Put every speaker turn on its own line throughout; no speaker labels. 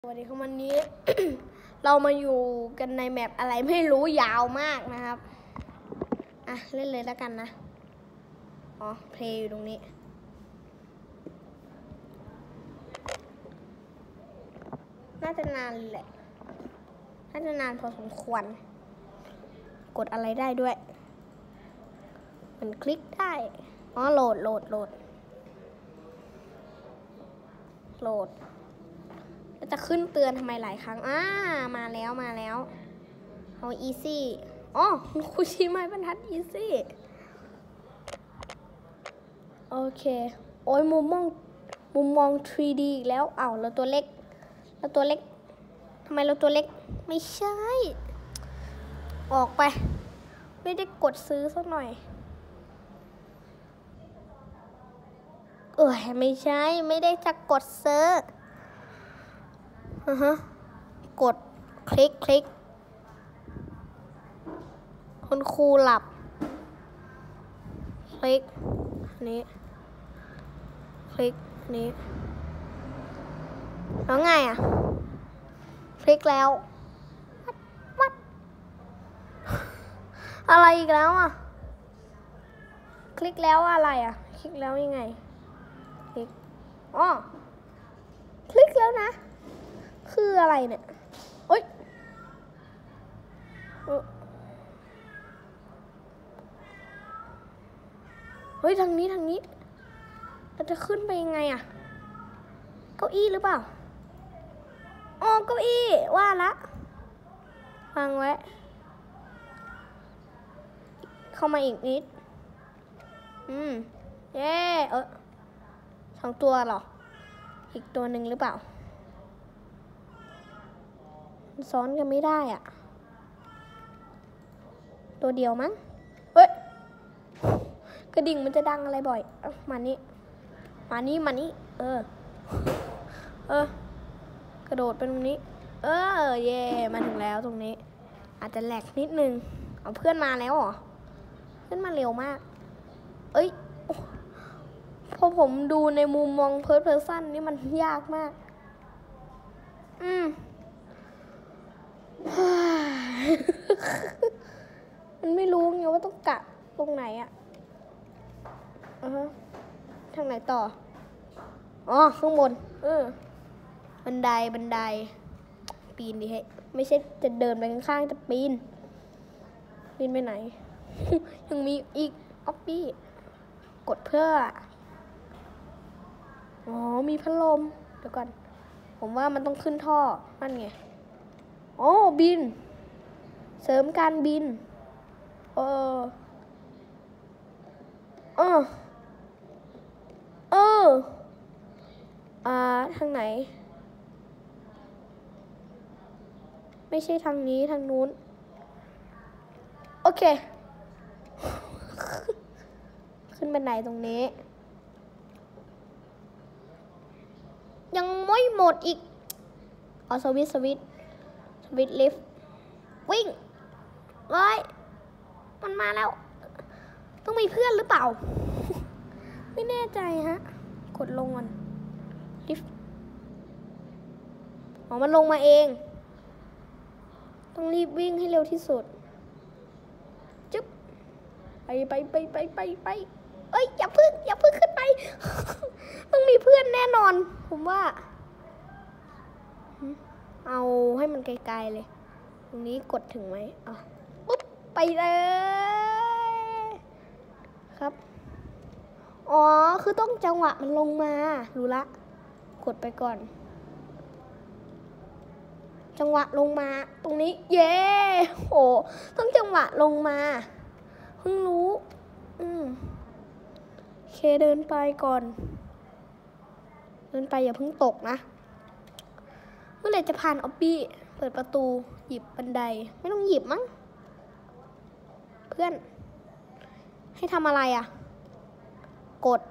สวัสดีครับวันนี้ เรามาอยู่กันในแมปอะไรไม่รู้ยาวมากนะครับเล่นเลยแล้วกันนะเพลย์อยู่ตรงนี้น่าจะนานแหละน่าจะนานพอสมควรกดอะไรได้ด้วยมันคลิกได้โหลดจะขึ้นเตือนทำไมหลายครั้งมาแล้วเอาอีซี่คุชิไม้บรรทัดอีซี่โอเคโอ้ยมุมมอง 3D อีกแล้วแล้วตัวเล็กทำไมเราตัวเล็กไม่ใช่ออกไปไม่ได้กดซื้อสักหน่อยไม่ใช่ไม่ได้จะกดซื้อกดคลิกคุณครูหลับคลิกนี้คลิกนี้แล้วไงคลิกแล้ววัดอะไรอีกแล้วคลิกแล้วอะไรคลิกแล้วยังไงคลิกคลิกแล้วนะคืออะไรเนี่ยเฮ้ยทางนี้เราจะขึ้นไปยังไงเก้าอี้หรือเปล่าเก้าอี้ว่าละวางไว้เข้ามาอีกนิดเย้2 ตัวเหรออีกตัวหนึ่งหรือเปล่าซ้อนกันไม่ได้ตัวเดียวมั้งกระดิ่งมันจะดังอะไรบ่อยมานี่กระโดดไปตรงนี้เย่มาถึงแล้วตรงนี้อาจจะแหลกนิดนึงเพื่อนมาแล้วเหรอเพื่อนมาเร็วมากพอผมดูในมุมมองเพิร์ทซันนี่มันยากมากมันไม่รู้ไงว่าต้องกะตรงไหนทางไหนต่อข้างบนบันไดปีนดิเฮ้ไม่ใช่จะเดินไปข้างๆจะปีนไปไหน ยังมีอีกออปปี้กดเพื่อมีพัดลมเดี๋ยวก่อนผมว่ามันต้องขึ้นท่อนั่นไงบินเสริมการบินทางไหนไม่ใช่ทางนี้ทางนู้นโอเค ขึ้นบันไดตรงนี้ยังไม่หมดอีกสวิตช์ลิฟต์วิ่งมันมาแล้วต้องมีเพื่อนหรือเปล่า ไม่แน่ใจกดลงก่อนลิฟต์มันลงมาเองต้องรีบวิ่งให้เร็วที่สุดจึ๊บไปอย่าพึ่งขึ้นไป ต้องมีเพื่อนแน่นอนผมว่าเอาให้มันไกลๆเลยตรงนี้กดถึงไหมปุ๊บไปเลยครับคือต้องจังหวะมันลงมารู้ละกดไปก่อนจังหวะลงมาตรงนี้เย้ต้องจังหวะลงมาเพิ่งรู้เคเดินไปก่อนอย่าเพิ่งตกนะเมื่อไหร่จะผ่านออบบี้เปิดประตูหยิบบันไดไม่ต้องหยิบมั้งเพื่อนให้ทำอะไรกด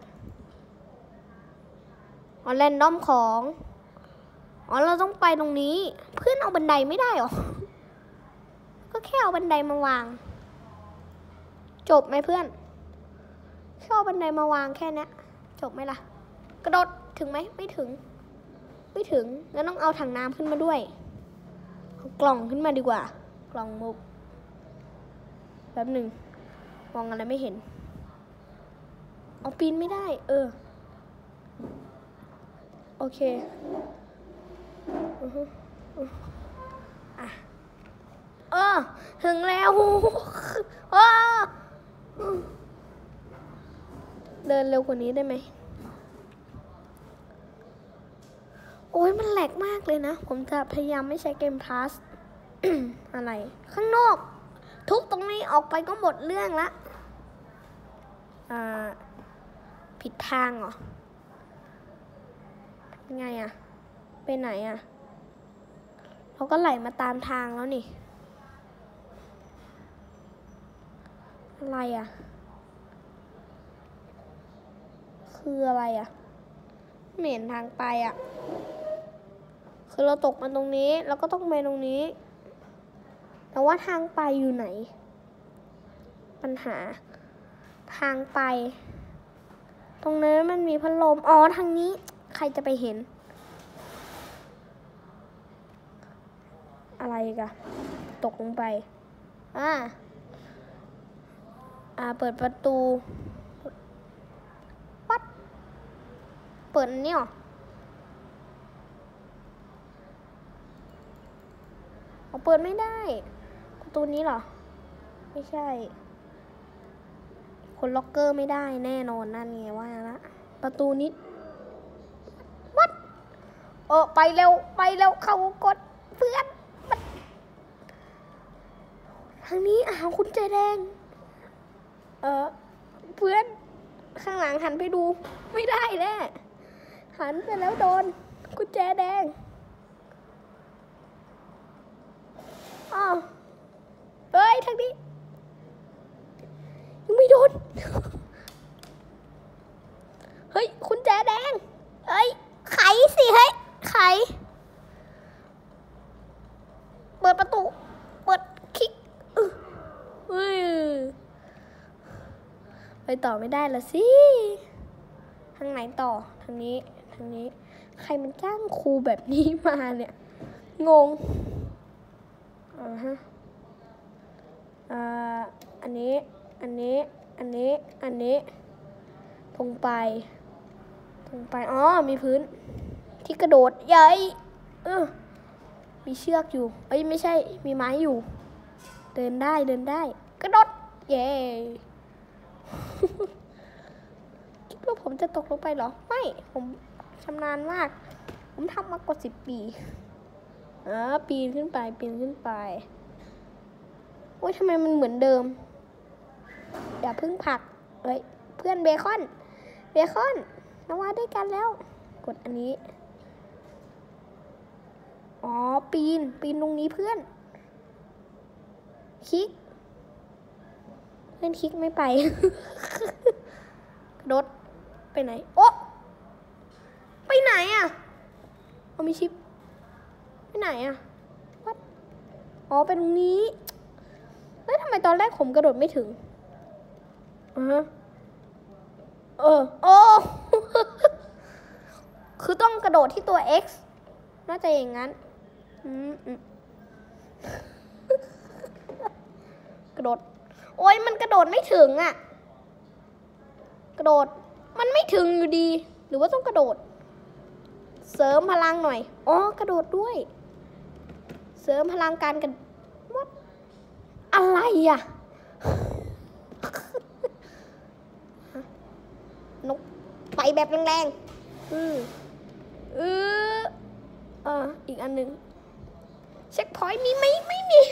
แรนดอมของเราต้องไปตรงนี้เพื่อนเอาบันไดไม่ได้หรอก็แค่เอาบันไดมาวางจบไหมเพื่อนแค่เอาบันไดมาวางแค่นี้จบไหมล่ะกระโดดถึงไหมไม่ถึงไม่ถึงงั้นต้องเอาถังน้ำขึ้นมาด้วยเอากล่องขึ้นมาดีกว่ากล่องมุกแป๊บหนึ่งมองอะไรไม่เห็นเอาปีนไม่ได้โอเคถึงแล้วเดินเร็วกว่านี้ได้ไหมโอ้ยมันแหลกมากเลยนะผมจะพยายามไม่ใช้เกมพลัส อะไรข้างนอกทุบตรงนี้ออกไปก็หมดเรื่องละผิดทางเหรอไงอะไปไหนอะเราก็ไหลมาตามทางแล้วนี่อะไรอะคืออะไรอะไม่เห็นทางไปอะคือเราตกมาตรงนี้แล้วก็ต้องไปตรงนี้แต่ว่าทางไปอยู่ไหนปัญหาทางไปตรงนั้นมันมีพัดลมทางนี้ใครจะไปเห็นอะไรกันตกลงไปเปิดประตูวัดเปิดอันนี้หรอเปิดไม่ได้ประตูนี้หรอไม่ใช่คนล็อกเกอร์ไม่ได้แน่นอนนั่นไงว่าละประตูนี้วัดไปเร็วเข้ากดเพื่อนทางนี้คุณใจแดงเพื่อนข้างหลังหันไปดูไม่ได้แน่หันไปแล้วโดนกุญแจแดงเฮ้ยทางนี้ยังไม่โดนเฮ้ยกุญแจแดงเฮ้ยไขสิเฮ้ยไขเปิดประตูเปิดคลิกไปต่อไม่ได้ละสิทางไหนต่อทางนี้ใครมันจ้างครูแบบนี้มาเนี่ยงงอันนี้ตรงไปมีพื้นที่กระโดดใหญ่มีเชือกอยู่ไม่ใช่มีไม้อยู่เดินได้กระโดดเย้คิดว่าผมจะตกลงไปเหรอไม่ผมชำนาญมากผมทำมากว่า10 ปีปีนขึ้นไปโอ้ยทำไมมันเหมือนเดิมอย่าพึ่งผักเพื่อนเบคอนนว่าด้วยกันแล้วกดอันนี้ปีนตรงนี้เพื่อนคลิกเพื่อนคลิกไม่ไป กระโดดไปไหนไปไหนอ่ะมีชิปไปไหนอ่ะวัดเป็นตรงนี้แล้วทำไมตอนแรกผมกระโดดไม่ถึงคือต้องกระโดดที่ตัว X น่าจะอย่างนั้นกระโดดโอ้ยมันกระโดดไม่ถึงอ่ะกระโดดมันไม่ถึงอยู่ดีหรือว่าต้องกระโดดเสริมพลังหน่อยกระโดดด้วยเสริมพลังการกันวัดอะไรอ่ะนกไปแบบแรงอีกอันหนึ่งเช็คพอยต์มีไหมไม่มี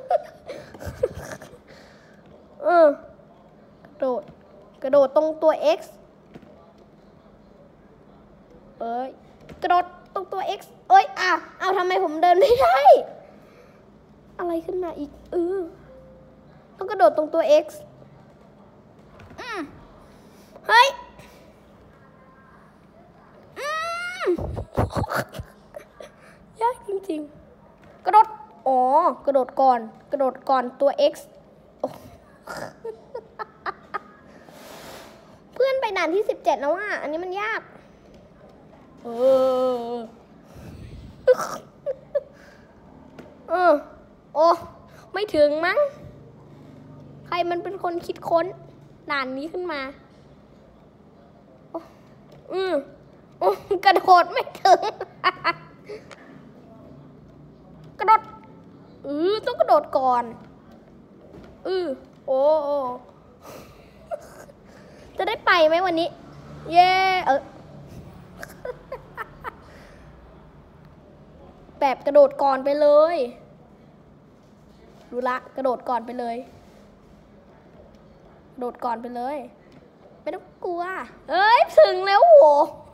กระโดดตรงตัว X กระโดดตรงตัว X เอาทำไมผมเดินไม่ได้อะไรขึ้นมาอีกต้องกระโดดตรงตัว X เฮ้ยยากจริงๆกระโดดกระโดดก่อนตัว X เพื่อนไปด่านที่17แล้วอันนี้มันยากโอ้ไม่ถึงมั้งใครมันเป็นคนคิดค้นด่านนี้ขึ้นมากระโดดไม่ถึง กระโดดต้องกระโดดก่อนโอ้จะได้ไปไหมวันนี้ เย่แบบกระโดดก่อนไปเลยดูละกระโดดก่อนไปเลยโดดก่อนไปเลยไม่ต้องกลัวถึงแล้วโห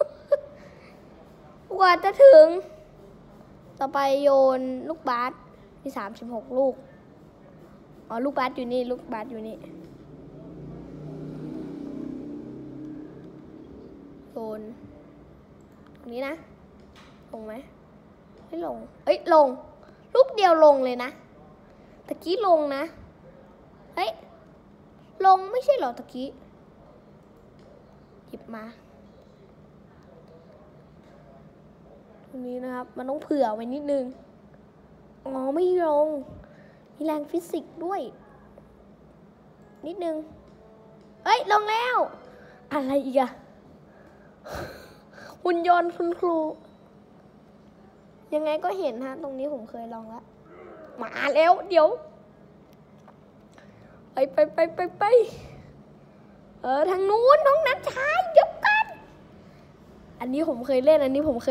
กว่าจะถึงต่อไปโยนลูกบาสมี36ลูกลูกบาสอยู่นี่ลูกบาสอยู่นี่โยนตรงนี้นะลงไหมไม่ลงลงลูกเดียวลงเลยนะตะกี้ลงนะลงไม่ใช่เหรอตะกี้หยิบมาตรงนี้นะครับมันต้องเผื่อไว้นิดนึงไม่ลงมีแรงฟิสิกส์ด้วยนิดนึงลงแล้วอะไรอีกอะหุ่นยนต์คุณครูยังไงก็เห็นฮะตรงนี้ผมเคยลองแล้วมาแล้วเดี๋ยวไปทางนู้นน้องนัชชาเดี๋ยวกันอันนี้ผมเคยเล่น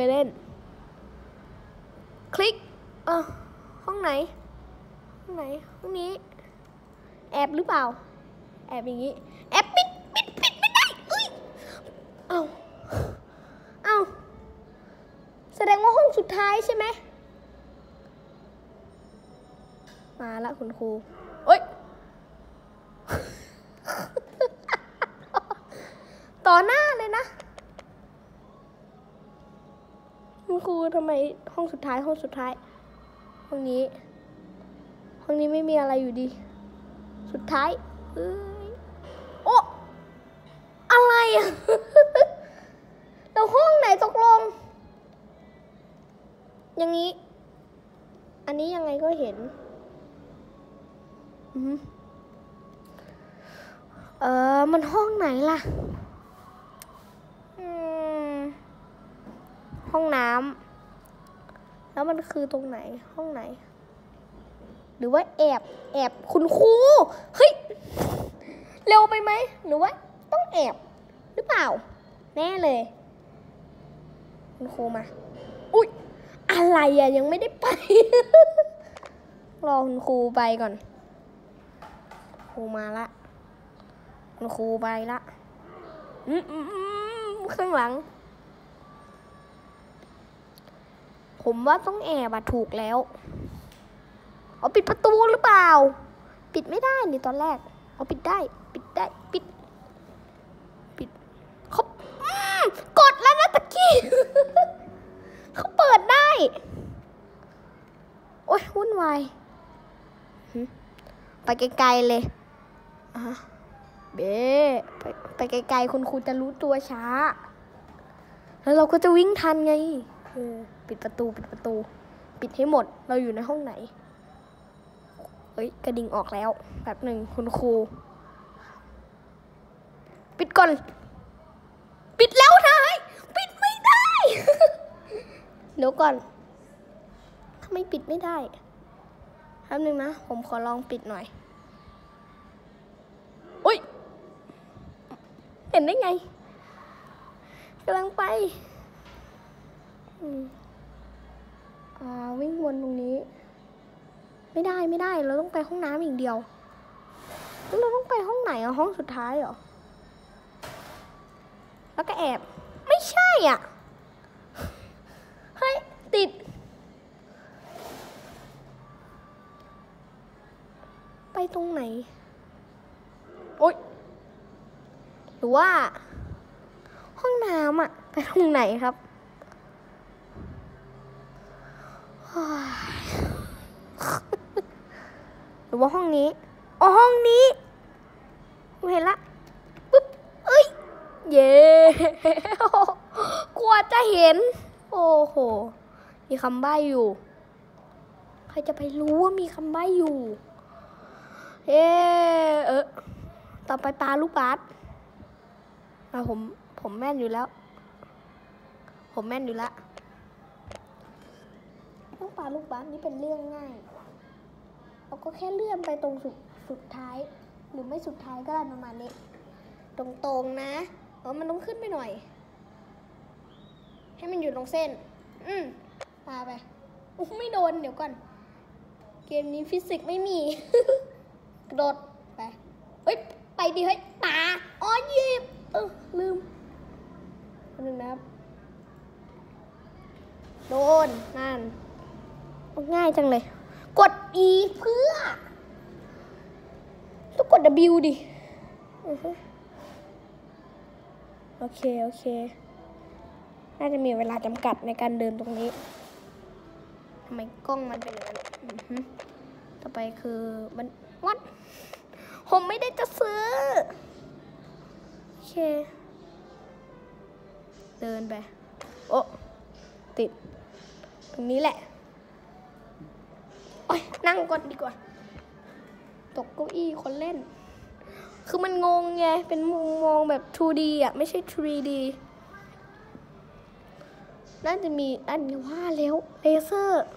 คลิกห้องไหนห้องนี้แอบหรือเปล่าแอบอย่างนี้แอบปิดไม่ได้เอาแสดงว่าห้องสุดท้ายใช่ไหมมาละคุณครูต่อหน้าเลยนะคุณครูทำไมห้องสุดท้ายห้องนี้ไม่มีอะไรอยู่ดีสุดท้ายอะไรอ่ะ แล้วห้องไหนตกลงอย่างนี้อันนี้ยังไงก็เห็นมันห้องไหนล่ะห้องน้ำแล้วมันคือตรงไหนห้องไหนหรือว่าแอบคุณครูเฮ้ยเร็วไปไหมหรือว่าต้องแอบหรือเปล่าแน่เลยคุณครูมาอุ๊ยอะไรอะยังไม่ได้ไป รอคุณครูไปก่อนครูมาละคุณครูไปละข้างหลังผมว่าต้องแอบถูกแล้วปิดประตูหรือเปล่าปิดไม่ได้นี่ตอนแรกปิดได้เขากดแล้วนะตะกี้ เขาเปิดได้โอ๊ยวุ่นวายไปไกลๆเลยไปไกลๆคุณครูจะรู้ตัวช้าแล้วเราก็จะวิ่งทันไงปิดประตูปิดให้หมดเราอยู่ในห้องไหนกระดิ่งออกแล้วแป๊บหนึ่งคุณครูปิดก่อนปิดแล้วนายปิดไม่ได้ เดี๋ยวก่อนทำไมปิดไม่ได้แป๊บหนึ่งนะผมขอลองปิดหน่อยอุ๊ยเห็นได้ไงกำลังไปวิ่งวนตรงนี้ไม่ได้เราต้องไปห้องน้ำอย่างเดียวแล้วเราต้องไปห้องไหนห้องสุดท้ายเหรอแล้วก็แอบไม่ใช่อ่ะเฮ้ยติดไปตรงไหนโอ๊ยหรือว่าห้องน้ำไปตรงไหนครับหรือว่าห้องนี้ห้องนี้ผมเห็นละปึ๊บเย้กลัวจะเห็นโอ้โหมีคำใบ้อยู่ใครจะไปรู้ว่ามีคำใบ้อยู่ต่อไปปลาลูกบาสผมแม่นอยู่แล้วต้องปลาลูกบาสนี่เป็นเรื่องง่ายเราก็แค่เลื่อนไปตรงสุดท้ายหรือไม่สุดท้ายก็ได้ประมาณนี้ตรงๆนะมันต้องขึ้นไปหน่อยให้มันอยู่ตรงเส้นปาไปไม่โดนเดี๋ยวก่อนเกมนี้ฟิสิกส์ไม่มี กระโดดไปไปดิเฮ้ยปาหยิบลืมนึงนะครับโดนนั่นง่ายจังเลยกด E เพื่อต้องกด W ดิโอเคน่าจะมีเวลาจำกัดในการเดินตรงนี้ทำไมกล้องมันเป็นอย่างนั้นต่อไปคือมันวัดผมไม่ได้จะซื้อโอเคเดินไปติดตรงนี้แหละนั่งก่อนดีกว่าตกเก้าอี้คนเล่นคือมันงงไงเป็นมุมมองแบบ 2D ไม่ใช่ 3D น่าจะมีอันนี้ว่าแล้วเลเซอร์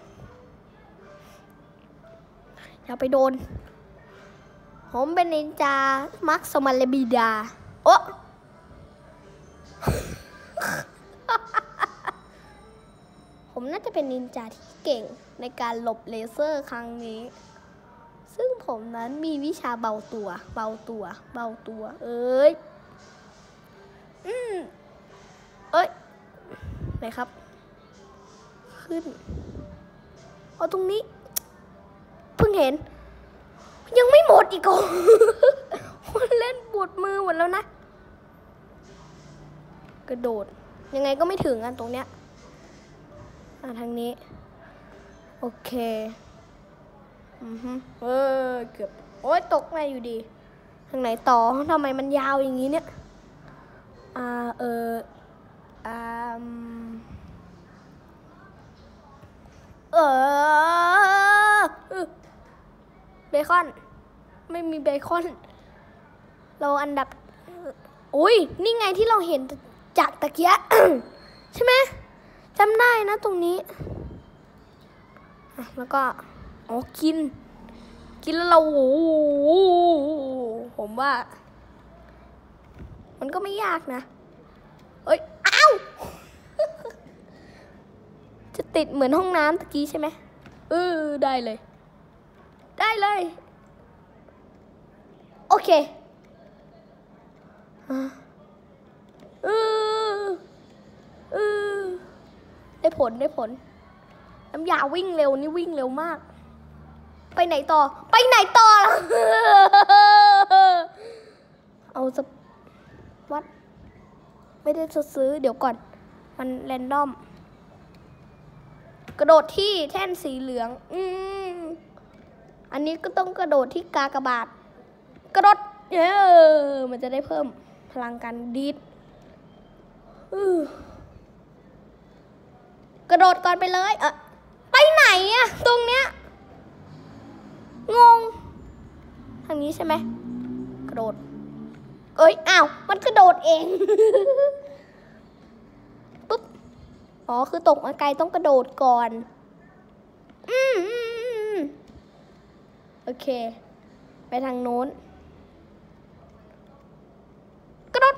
อย่าไปโดนผมเป็นนินจามักสมาเลบิดาผมน่าจะเป็นนินจาที่เก่งในการหลบเลเซอร์ครั้งนี้ซึ่งผมนั้นมีวิชาเบาตัวไหนครับขึ้นตรงนี้เพิ่งเห็นยังไม่หมดอีกอ่ะ คนเล่นปวดมือหมดแล้วนะกระโดดยังไงก็ไม่ถึงตรงเนี้ยทางนี้โอเคเกือบตกไปอยู่ดีทางไหนต่อทำไมมันยาวอย่างนี้เนี่ยเบคอนไม่มีเบคอนเราอันดับนี่ไงที่เราเห็นจากตะเกีย ใช่ไหมจำได้นะตรงนี้แล้วก็กินแล้วเราผมว่ามันก็ไม่ยากนะอ้าว จะติดเหมือนห้องน้ำตะกี้ใช่ไหมได้เลยโอเคได้ผลน้ำยาวิ่งเร็วนี่วิ่งเร็วมากไปไหนต่อล่ะ เอาจะวัดไม่ได้จะซื้อเดี๋ยวก่อนมันแรนดอมกระโดดที่แท่นสีเหลืองอันนี้ก็ต้องกระโดดที่กากบาทกระโดดมันจะได้เพิ่มพลังการดีดกระโดดก่อนไปเลยไปไหนตรงเนี้ยงงทางนี้ใช่ไหมกระโดดอ้าวมันกระโดดเอง ปุ๊บคือตกมาไกลต้องกระโดดก่อนโอเคไปทางโน้นกระโดด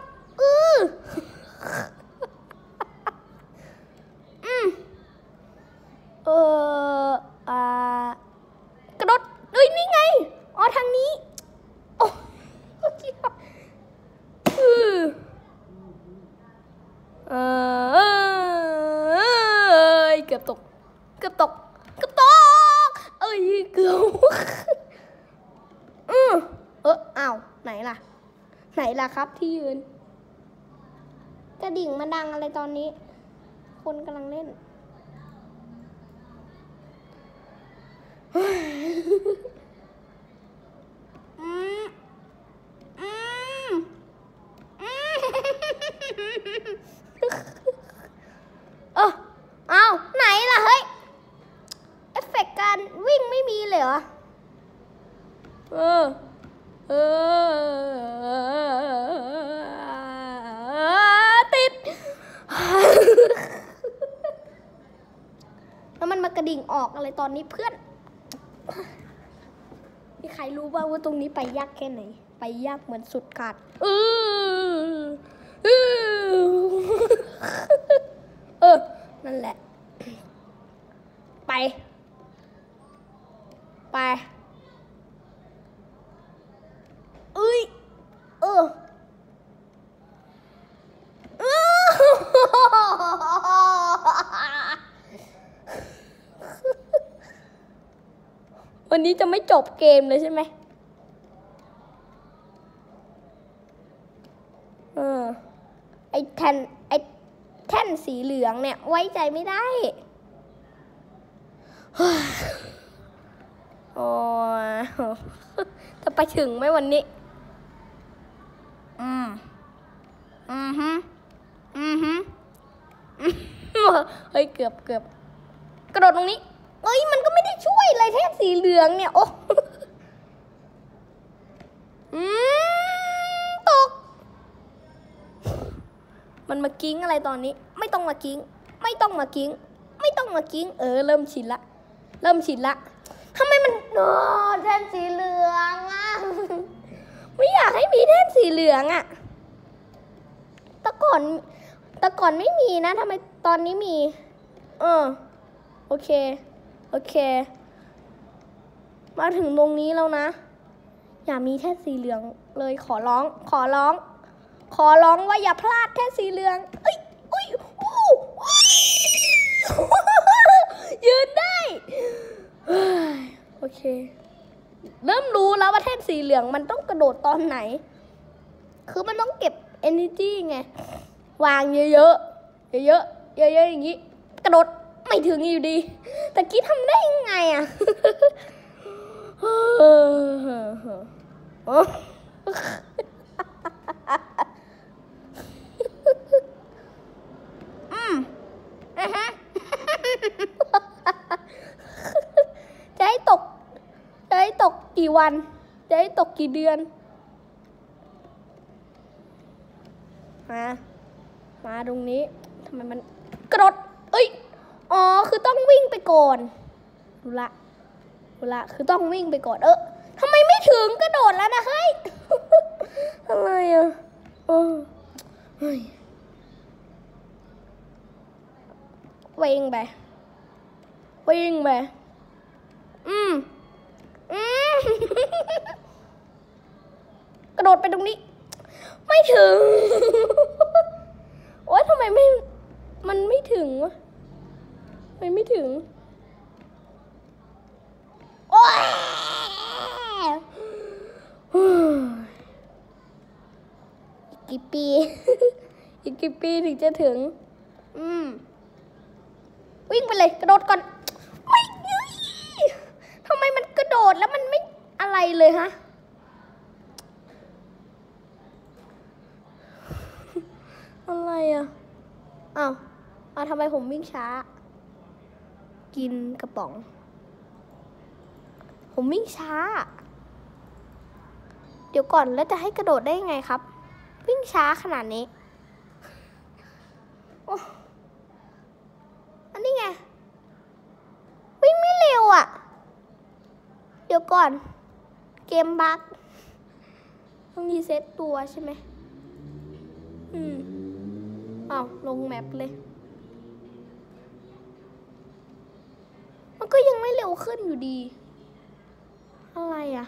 กระโดดนี่ไงทางนี้เกือบตกเกือบอ้าวไหนล่ะครับที่ยืนกระดิ่งมาดังอะไรตอนนี้คนกำลังเล่น เอาไหนล่ะเฮ้ยวิ่งไม่มีเลยเหรอติด แล้วมันมากระดิ่งออกอะไรตอนนี้เพื่อนมีใครรู้บ้างว่าตรงนี้ไปยากแค่ไหนไปยากเหมือนสุดขาดนั่นแหละไปวันนี้จะไม่จบเกมเลยใช่ไหมไอ้แท่นสีเหลืองเนี่ยไว้ใจไม่ได้โอ้จะไปถึงไหมวันนี้เฮ้ยเกือบกระโดดตรงนี้เอ้ยมันก็ไม่ได้ช่วยเลยแท่นสีเหลืองเนี่ยโอ้ตกมันมากิ้งอะไรตอนนี้ไม่ต้องมากิ้งเริ่มชินละทำไมมันแท่นสีเหลืองอ่ะไม่อยากให้มีแท่นสีเหลืองอ่ะแต่ก่อนไม่มีนะทำไมตอนนี้มีโอเคมาถึงตรงนี้แล้วนะอย่ามีแท่นสีเหลืองเลยขอร้องว่าอย่าพลาดแท่นสีเหลืองยืนได้โอเคเริ่มรู้แล้วว่าแท่นสีเหลืองมันต้องกระโดดตอนไหนคือมันต้องเก็บ energy ไงวางเยอะอย่างนี้กระโดดไม่ถึงอยู่ดีแต่กี้ทำได้ยังไงอ่ะจะให้ตกกี่วันจะให้ตกกี่เดือนมาตรงนี้ทำไมมันกระโดดคือต้องวิ่งไปก่อนรู้ละคือต้องวิ่งไปก่อนทำไมไม่ถึงกระโดดแล้วนะเฮ้ยอะไรอ่ะวิ่งไปกระโดดไปตรงนี้ไม่ถึงโอ๊ยทำไมมันไม่ถึงวะไม่ถึงโอ๊ยอีกกี่ปีถึงจะถึงวิ่งไปเลยกระโดดก่อนไม่ทำไมมันกระโดดแล้วมันไม่อะไรเลยฮะอะไรอ่ะทำไมผมวิ่งช้ากินกระป๋องผมวิ่งช้าเดี๋ยวก่อนแล้วจะให้กระโดดได้ยังไงครับวิ่งช้าขนาดนี้อันนี้ไงวิ่งไม่เร็วอ่ะเดี๋ยวก่อนเกมบั๊กต้องรีเซ็ตตัวใช่ไหมลงแมปเลยมันก็ยังไม่เร็วขึ้นอยู่ดีอะไรอ่ะ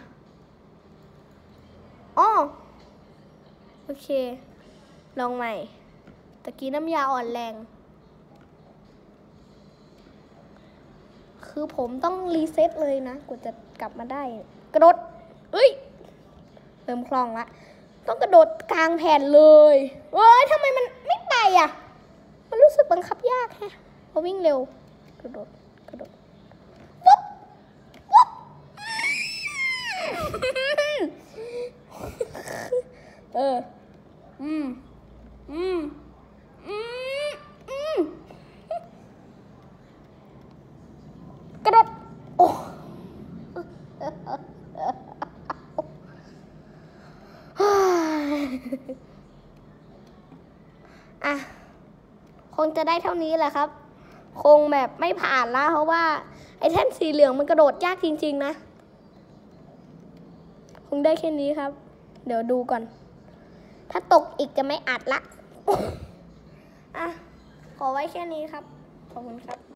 โอเคลองใหม่ตะกี้น้ำยาอ่อนแรงคือผมต้องรีเซ็ตเลยนะกว่าจะกลับมาได้กระโดดเริ่มคล่องละต้องกระโดดกลางแผ่นเลยทำไมมันไม่ไปอ่ะมันรู้สึกบังคับยากแฮะพอวิ่งเร็วกระโดดปุ๊บกระโดดอ่ะคงจะได้เท่านี้แหละครับ คงแบบไม่ผ่านละเพราะว่าไอ้แท่นสีเหลืองมันกระโดดยากจริงๆนะคงได้แค่นี้ครับ เดี๋ยวดูก่อนถ้าตกอีกจะไม่อัดละอ่ะขอไว้แค่นี้ครับขอบคุณครับ